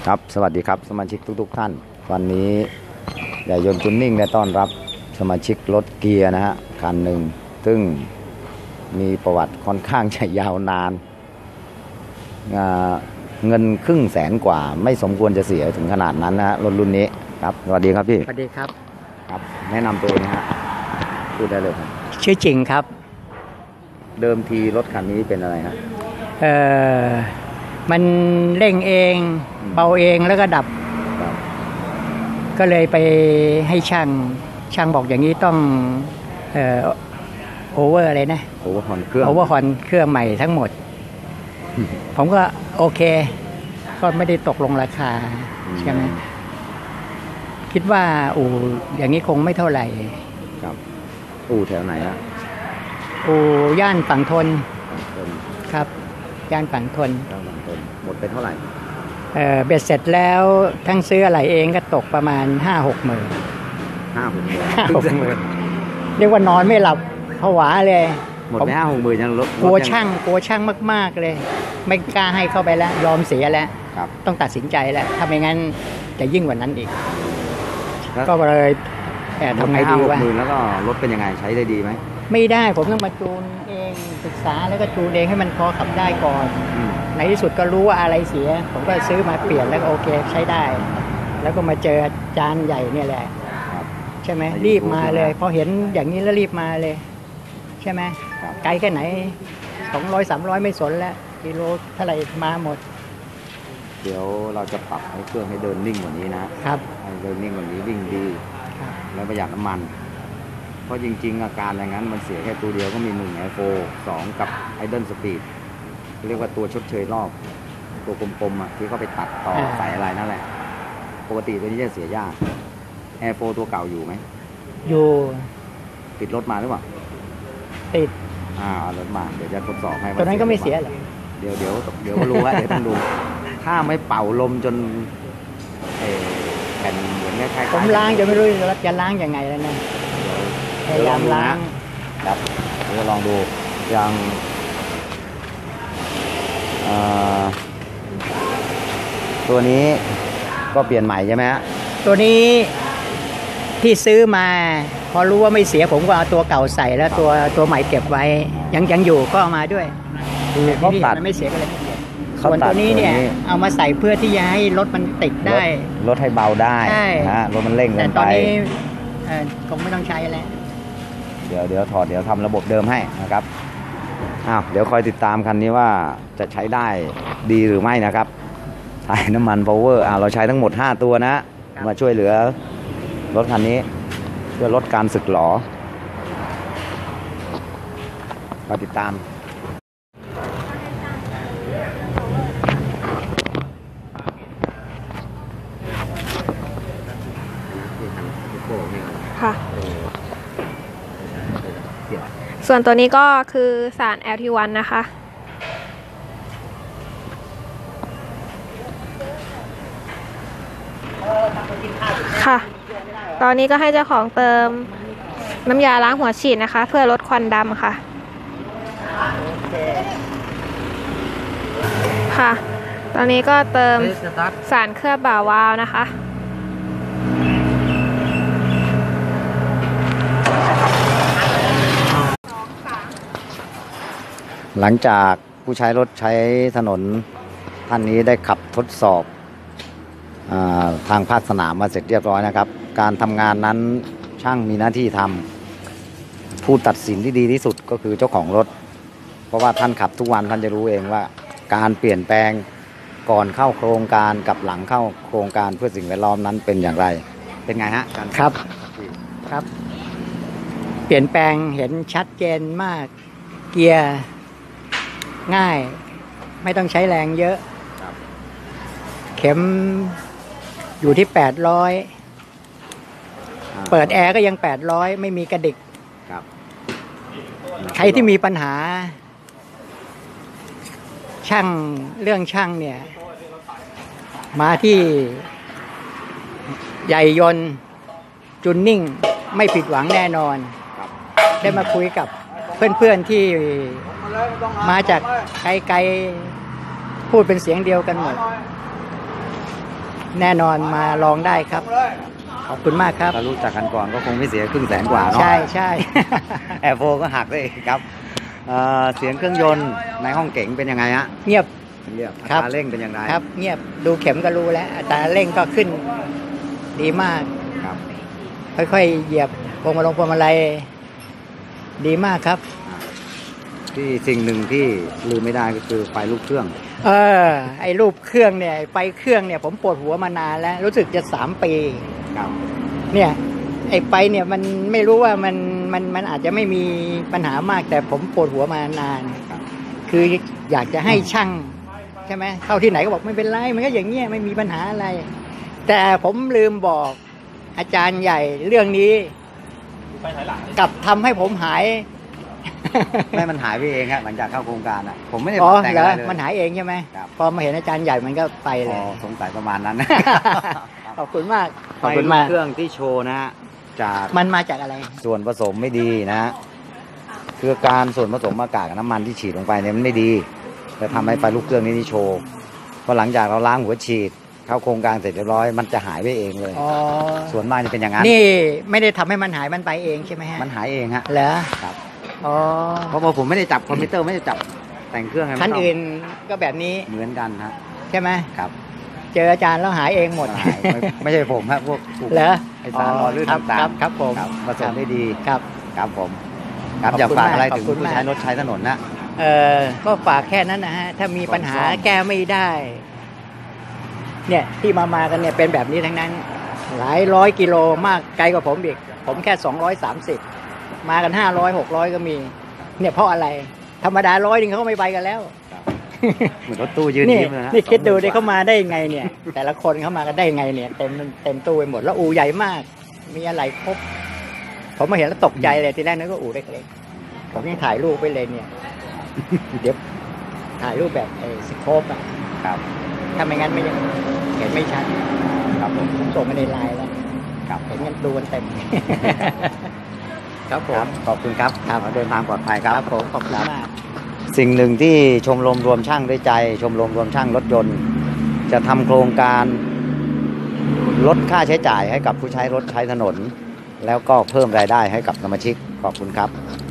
ครับสวัสดีครับสมาชิกทุกท่านวันนี้ใหญ่ยนต์จูนนิ่งได้ต้อนรับสมาชิกรถเกียร์นะฮะคันหนึ่งซึ่งมีประวัติค่อนข้างจะยาวนานเงิน500,000 กว่าไม่สมควรจะเสียถึงขนาดนั้นนะฮะรถรุ่นนี้ครับสวัสดีครับพี่สวัสดีครับครับแนะนำตัวเองนะฮะพูดได้เลยครับชื่อจริงครับเดิมทีรถคันนี้เป็นอะไรฮะมันเร่งเองเบาเองแล้วก็ดับก็เลยไปให้ช่างบอกอย่างนี้ต้องโอเวอร์อะไรนะโอเวอร์ฮอนเครื่องเครื่องใหม่ทั้งหมด ผมก็โอเคก็ไม่ได้ตกลงราคาใช่ไหมคิดว่าอย่างนี้คงไม่เท่าไหร่ครับแถวไหนฮะย่านฝั่งทนครับย่านฝั่งทนหมดไปเท่าไหร่เบ็ดเสร็จแล้วทั้งซื้ออะไรเองก็ตกประมาณ5-6 หมื่นเรียกว่านอนไม่หลับผวาเลยหมดไป5-6 หมื่นยังกลัวช่างมากๆเลยไม่กล้าให้เข้าไปแล้วยอมเสียแล้วต้องตัดสินใจแล้วถ้าไม่งั้นจะยิ่งกว่านั้นอีกก็เลยทำไงดีวะแล้วก็รถเป็นยังไงใช้ได้ดีไหมไม่ได้ผมต้องมาจูนเองศึกษาแล้วก็จูนเองให้มันพอขับได้ก่อนในที่สุดก็รู้ว่าอะไรเสียผมก็ซื้อมาเปลี่ยนแล้วก็โอเคใช้ได้แล้วก็มาเจอจานใหญ่เนี่ยแหละใช่ไหมรีบมาเลยพอเห็นอย่างนี้แล้วรีบมาเลยใช่ไหมไกลแค่ไหน200-300ไม่สนแล้วกิโลเท่าไหร่มาหมดเดี๋ยวเราจะปรับให้เครื่องให้เดินนิ่งกว่านี้นะครับให้เดินนิ่งกว่านี้วิ่งดีแล้วประหยัดน้ำมันเพราะจริงๆอาการอย่างนั้นมันเสียแค่ตัวเดียวก็มี1 Air 4 2กับ Idle Speed เรียกว่าตัวชดเชยรอบตัวกลมๆที่เขาไปตัดต่อใส่อะไรนั่นแหละปกติตัวนี้จะเสียยาก Air 4 ตัวเก่าอยู่ไหมอยู่ติดรถมาหรือเปล่าติดรถมาเดี๋ยวจะทดสอบให้ตัวนั้นก็ไม่เสียหรอเดี๋ยวก็รู้ว่าเดี๋ยวต้องดูถ้าไม่เป่าลมจนแผ่นเหมือนคล้ายๆผมล้างจะไม่รู้จะล้างยังไงแล้วนะพยายามล้างครับเดี๋ยวลองดูอย่างตัวนี้ก็เปลี่ยนใหม่ใช่ไหมฮะตัวนี้ที่ซื้อมาพอรู้ว่าไม่เสียผมก็เอาตัวเก่าใส่แล้วตัวใหม่เก็บไว้ยังอยู่ก็เอามาด้วยเขาตัดไม่เสียก็เลยไม่เสียส่วนตัวนี้เนี่ยเอามาใส่เพื่อที่จะให้รถมันติดได้รถให้เบาได้นะรถมันเร่งเกินไปแต่ตอนนี้คงไม่ต้องใช้แล้วเดี๋ยวถอดเดี๋ยวทำระบบเดิมให้นะครับเดี๋ยวคอยติดตามคันนี้ว่าจะใช้ได้ดีหรือไม่นะครับถ่ายน้ำมัน power เราใช้ทั้งหมด5 ตัวนะมาช่วยเหลือรถคันนี้เพื่อลดการสึกหรอมาติดตามค่ะส่วนตัวนี้ก็คือสาร LT1 นะคะค่ะตอนนี้ก็ให้เจ้าของเติมน้ำยาล้างหัวฉีดนะคะเพื่อลดควันดำค่ะค่ะตอนนี้ก็เติมสารเคลือบบ่าวาล์วนะคะหลังจากผู้ใช้รถใช้ถนนท่านนี้ได้ขับทดสอบทางภาคสนามมาเสร็จเรียบร้อยนะครับการทำงานนั้นช่างมีหน้าที่ทำผู้ตัดสินที่ดีที่สุดก็คือเจ้าของรถเพราะว่าท่านขับทุกวันท่านจะรู้เองว่าการเปลี่ยนแปลงก่อนเข้าโครงการกับหลังเข้าโครงการเพื่อสิ่งแวดล้อมนั้นเป็นอย่างไรเป็นไงฮะครับเปลี่ยนแปลงเห็นชัดเจนมากเกียร์ง่ายไม่ต้องใช้แรงเยอะเข็มอยู่ที่800เปิดแอร์ก็ยัง800ไม่มีกระดิกใครที่มีปัญหาเรื่องช่างเนี่ยมาที่ใหญ่ยนต์จูนนิ่งไม่ผิดหวังแน่นอนได้มาคุยกับเพื่อนๆที่มาจากไกลๆพูดเป็นเสียงเดียวกันหมดแน่นอนมาลองได้ครับ ขอบคุณมากครับถ้ารู้จักกันก่อนก็คงไม่เสียครึ่งแสนกว่าเนาะใช่ใช่แอร์โฟก็หักเลยครับเสียงเครื่องยนต์ในห้องเก๋งเป็นยังไงฮะเงียบเรียบอัครับตราเร่งเป็นยังไงครับ เงียบดูเข็มก็รู้แล้วอัตราเร่งก็ขึ้นดีมากครับค่อยๆเหยียบพวงมาลัยดีมากครับที่สิ่งหนึ่งที่ลืมไม่ได้ก็คือไฟลูกเครื่องไอ้รูปเครื่องเนี่ยไฟเครื่องเนี่ยผมปวดหัวมานานแล้วรู้สึกจะ3 ปีครับเนี่ยไอ้ไฟเนี่ยมันไม่รู้ว่ามันอาจจะไม่มีปัญหามากแต่ผมปวดหัวมานานครับคืออยากจะให้ช่างใช่ไหมเข้าที่ไหนก็บอกไม่เป็นไรมันก็อย่างเงี้ยไม่มีปัญหาอะไร แต่ผมลืมบอกอาจารย์ใหญ่เรื่องนี้กลับทำให้ผมหายไม่มันหายไปเองฮะหลังจากเข้าโครงการอ่ะผมไม่ได้อ๋ปอรับแต่งเหรอะอไรเลยมันหายเองใช่ไหมครับพอมาเห็นอาจารย์ใหญ่มันก็ไปอ๋เลอย สงสัยประมาณนั้นขอบคุณมากไฟลูกเครื่องที่โชว์นะฮะจากมันมาจากอะไรส่วนผสมไม่ดีนะฮะคือการส่วนผสมอากาศกับน้ำมันที่ฉีดลงไปเนี่ยมันไม่ดีจะทำให้ไฟลูกเครื่องนี้ที่โชว์พอหลังจากเราล้างหัวฉีดเข้าโครงการเสร็จเรียบร้อยมันจะหายไปเองเลยอ๋อส่วนมากจะเป็นอย่างนั้นนี่ไม่ได้ทำให้มันหายมันไปเองใช่ไหมฮะมันหายเองฮะเหรอครับอ๋อเพราะว่าผมไม่ได้จับคอมพิวเตอร์ไม่ได้จับแต่งเครื่องให้มัคันเข้าอื่นก็แบบนี้เหมือนกันฮะใช่ไหมครับเจออาจารย์แล้วหายเองหมดหายไม่ใช่ผมฮะพวกเหรอไอสารหล่อลื่นครับต่างครับผมครับผสมได้ดีครับครับผมครับขอบคุณอยากฝากอะไรมากถึงขอบคุณผู้มากใช้รถใช้ถนนนะก็ฝากแค่นั้นนะฮะ ถ้ามีปัญหาก่อนซ่อมแก้ไม่ได้ เนี่ยที่มากันเนี่ยเป็นแบบนี้ทั้งนั้น หลายร้อยกิโลมากไกลกว่าผมอีกผมแค่230มากัน500 600ก็มี เนี่ยเพราะอะไร ธรรมดา100นึงเขาก็ไม่ไปกันแล้วเหมือนรถตู้ยืนนี่ยิ้มเลยฮะนี่คิดดูดิเขามาได้ยังไงเนี่ย แต่ละคนเขามากันได้ยังไงเนี่ยเต็มตู้ไปหมดแล้วอู่ใหญ่มาก มีอะไรครบผมมาเห็นแล้วตกใจเลยทีแรกนึกว่าอู่เล็กๆผมยังถ่ายรูปไปเลยเนี่ย เดี๋ยวถ่ายรูปแบบไอ้สโคปอะครับถ้าไม่งั้นไม่ยังเห็นไม่ชัดครับผมผมส่งไปในไลน์แล้วครับเห็นกันดูกันเต็ม ครับผครัมบขอบคุณครับครับเดินทางปลอดภัยครับครับผมขอบคุณมากสิ่งหนึ่งที่ชมรมรวมช่างด้วยใจ ชมรมรวมช่างรถยนต์ จะทำโครงการลดค่าใช้จ่ายให้กับผู้ใช้รถใช้ถนน แล้วก็เพิ่มรายได้ให้กับสมาชิกขอบคุณครับ